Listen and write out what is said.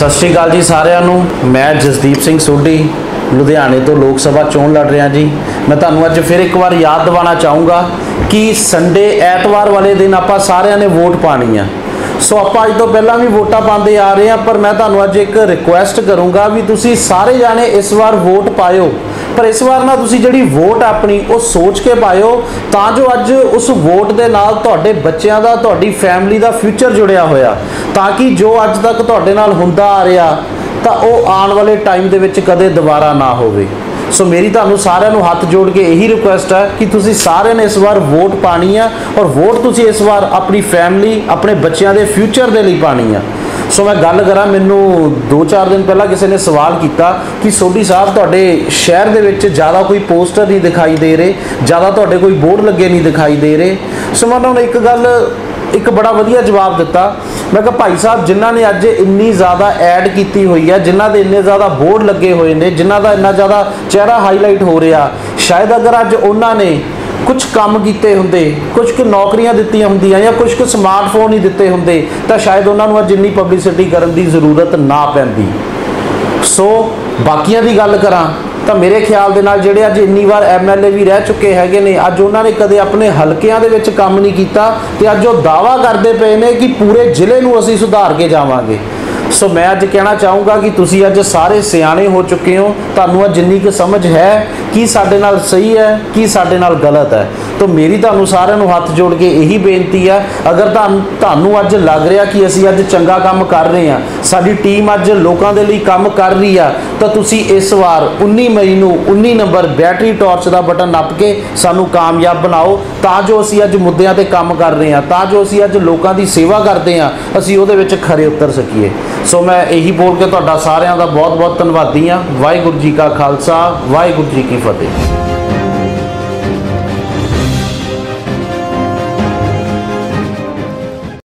सत श्री अकाल जी सारिਆਂ ਨੂੰ। मैं जसदीप सिंह सोढ़ी लुधियाने तो लोक सभा चोण लड़ रहा जी। मैं तुहानूं अज फिर एक बार याद दिवाना चाहूँगा कि संडे ऐतवार वाले दिन आपां सारिਆਂ ने वोट पानी है। सो आपां अज तो पहलां भी वोटां पाते आ रहे हैं, पर मैं तुहानूं अज एक रिक्वेस्ट करूँगा भी तुसीं सारे जाने इस बार वोट पाओ, पर इस बार ना तुसीं जिहड़ी वोट अपनी वो सोच के पाओ तां जो अज उस वोट दे नाल तुहाडे बच्चों का तुहाडी फैमिली का फ्यूचर जुड़िया होया, ताकि जो अज तक तुहाडे नाल हुंदा आ रहा तो वो आने वाले टाइम दे विच कदे दोबारा ना होवे। सो मेरी तुहानूं सारिਆਂ ਨੂੰ हथ जोड़ के यही रिक्वेस्ट है कि तुसीं सारे ने इस बार वोट पानी है, और वोट तुसीं इस बार अपनी फैमिली अपने बच्चों के फ्यूचर के लिए पानी है। सो मैं गल करा, मैनू 2-4 दिन पहला किसी ने सवाल किया कि सोढ़ी साहब तुहाडे शहर दे विच ज़्यादा कोई पोस्टर नहीं दिखाई दे रहे, ज़्यादा तुहाडे कोई बोर्ड लगे नहीं दिखाई दे रहे। सो मैं उन्होंने एक बड़ा वधिया जवाब दिता। मैं कहा भाई साहब, जिन्हों ने अज इन्नी ज़्यादा ऐड की हुई है, जिन्हों के इन्ने ज़्यादा बोर्ड लगे हुए हैं, जिन्हों का इन्ना ज़्यादा चेहरा हाईलाइट हो रहा, शायद अगर अज उन्होंने कुछ काम किए होंगे, कुछ नौकरियां दी होंदियां या कुछ स्मार्टफोन ही दिते होंगे, तो शायद उन्होंने अज इन्नी पब्लिसिटी करने की जरूरत ना पैंदी। सो बाकियां की गल करा तो मेरे ख्याल दे नाल जिहड़े अज इन्नी बार MLA भी रह चुके हैं ने, अज उन्होंने कदे अपने हलकियां दे विच काम नहीं किया, तो अज वो दावा करते पे ने कि पूरे जिले नूं असीं सुधार के जावांगे। सो मैं अज कहना चाहूँगा कि तुसीं अज सारे सियाणे हो चुके हो, तुहानूं अज जिन्नी क समझ है कि साडे नाल सही है कि साडे नाल गलत है। तो मेरी तुहानूं सारिਆਂ ਨੂੰ हथ जोड़ के यही बेनती है, अगर तुहानूं अज लग रहा कि असीं अज चंगा काम कर रहे हैं, साडी टीम अज लोकां दे लई काम कर रही है, तो तुसीं इस वार 19 मई नूं 19 नंबर बैटरी टॉर्च का बटन नप के सानूं कामयाब बनाओ, तां जो असीं अज मुद्दिआं ते काम कर रहे हैं, तां जो असीं अज लोकां दी सेवा करते हैं, असीं उहदे विच खरे उतर सकीए। सो मैं यही बोल के तुहाडा सारिਆਂ ਦਾ बहुत बहुत धन्नवादी हाँ। वाहिगुरू जी का खालसा, वाहिगुरू जी की फतेह।